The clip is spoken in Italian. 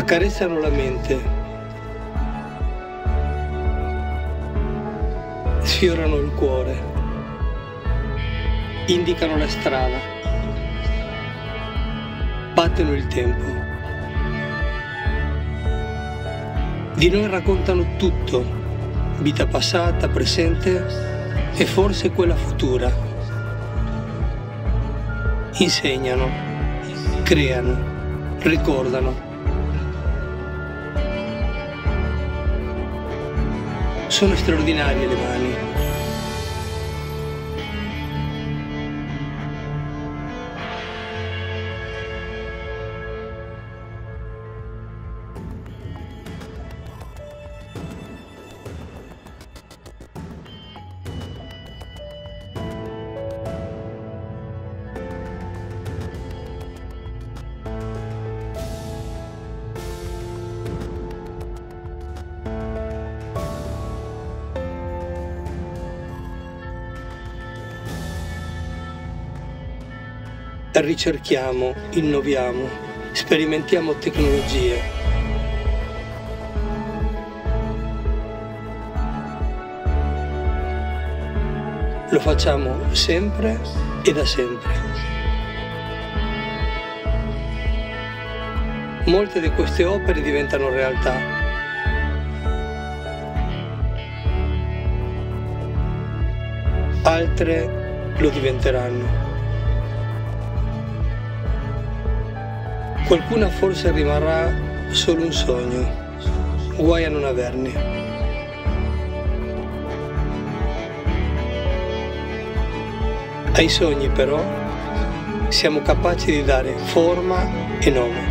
accarezzano la mente, sfiorano il cuore, indicano la strada, battono il tempo. Di noi raccontano tutto, vita passata, presente e forse quella futura. Insegnano, creano, ricordano. Sono straordinarie le mani. Ricerchiamo, innoviamo, sperimentiamo tecnologie. Lo facciamo sempre e da sempre. Molte di queste opere diventano realtà. Altre lo diventeranno. Qualcuna forse rimarrà solo un sogno, guai a non averne. Ai sogni però siamo capaci di dare forma e nome.